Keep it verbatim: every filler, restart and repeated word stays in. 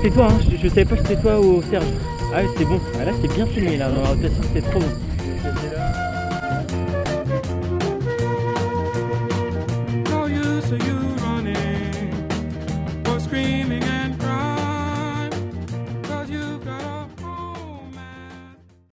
c'était toi, hein. je, je savais pas si c'était toi ou Serge. Ah ouais, c'est bon, ah, là c'est bien filmé là, dans la rotation, c'est trop bon. No use of you running for screen.